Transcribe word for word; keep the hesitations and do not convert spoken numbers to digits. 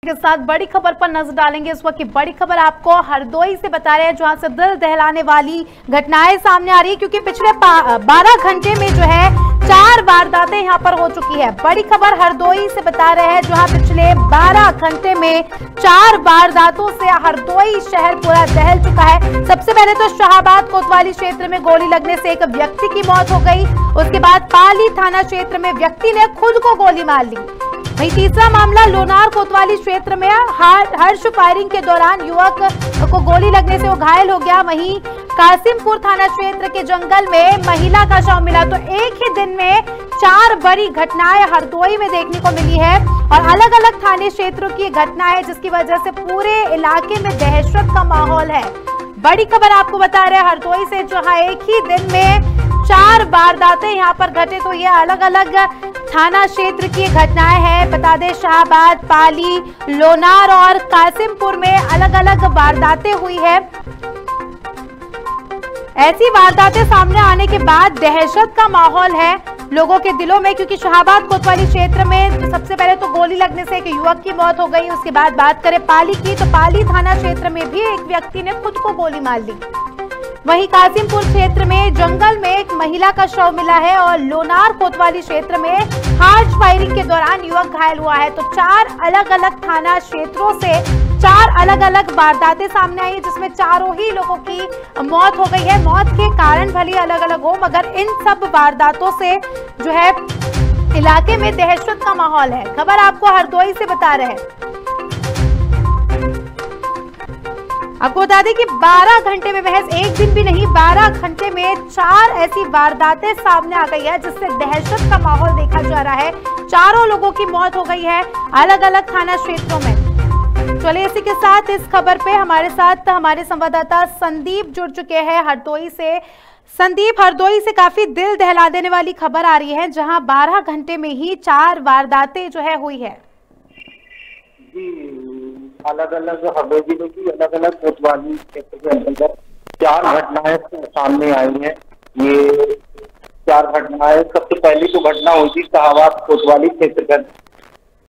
के साथ बड़ी खबर पर नजर डालेंगे। इस वक्त की बड़ी खबर आपको हरदोई से बता रहे हैं, जहां से दिल दहलाने वाली घटनाएं सामने आ रही है, क्योंकि पिछले बारह घंटे में जो है चार वारदातें यहां पर हो चुकी है। बड़ी खबर हरदोई से बता रहे हैं, जहां पिछले बारह घंटे में चार वारदातों से हरदोई शहर पूरा दहल चुका है। सबसे पहले तो शाहबाद कोतवाली क्षेत्र में गोली लगने से एक व्यक्ति की मौत हो गई। उसके बाद पाली थाना क्षेत्र में व्यक्ति ने खुद को गोली मार ली। वहीं तीसरा मामला लोनार कोतवाली क्षेत्र में हर्ष फायरिंग के दौरान युवक को गोली लगने से वो घायल हो गया। वहीं कासिमपुर थाना क्षेत्र के जंगल में महिला का शव मिला। तो एक ही दिन में चार बड़ी घटनाएं हरदोई में देखने को मिली है और अलग अलग थाने क्षेत्रों की घटना है, जिसकी वजह से पूरे इलाके में दहशत का माहौल है। बड़ी खबर आपको बता रहे हैं हरदोई से, जहां एक ही दिन में चार वारदातें यहां पर घटे। तो ये अलग अलग थाना क्षेत्र की घटनाएं हैं। बता दें, शाहबाद, पाली, लोनार और कासिमपुर में अलग अलग वारदातें हुई है। ऐसी वारदातें सामने आने के बाद दहशत का माहौल है लोगों के दिलों में, क्योंकि शाहबाद कोतवाली क्षेत्र में तो सबसे पहले तो गोली लगने से एक युवक की मौत हो गई। उसके बाद बात करें पाली की, तो पाली थाना क्षेत्र में भी एक व्यक्ति ने खुद को गोली मार ली। वहीं कासिमपुर क्षेत्र में जंगल में एक महिला का शव मिला है और लोनार कोतवाली क्षेत्र में हार्श फायरिंग के दौरान युवक घायल हुआ है। तो चार अलग अलग थाना क्षेत्रों से चार अलग अलग वारदातें सामने आई, जिसमें चारों ही लोगों की मौत हो गई है। मौत के कारण भले अलग अलग हो, मगर इन सब वारदातों से जो है इलाके में दहशत का माहौल है। खबर आपको हरदोई से बता रहे हैं। आपको बता दें कि बारह घंटे में, महज एक दिन भी नहीं, बारह घंटे में चार ऐसी वारदातें सामने आ गई है, जिससे दहशत का माहौल देखा जा रहा है। चारों लोगों की मौत हो गई है अलग अलग थाना क्षेत्रों में। चलिए, इसी के साथ इस खबर पे हमारे साथ हमारे संवाददाता संदीप जुड़ चुके हैं हरदोई से। संदीप, हरदोई से काफी दिल दहला देने वाली खबर आ रही है, जहां बारह घंटे में ही चार वारदातें जो है हुई है। अलग अलग हरदोई जिले की अलग अलग कोतवाली क्षेत्र के अंतर्गत चार घटनाएं सामने आई हैं। ये चार घटनाएं, सबसे पहली तो घटना हुई थी शाहबाद कोतवाली क्षेत्र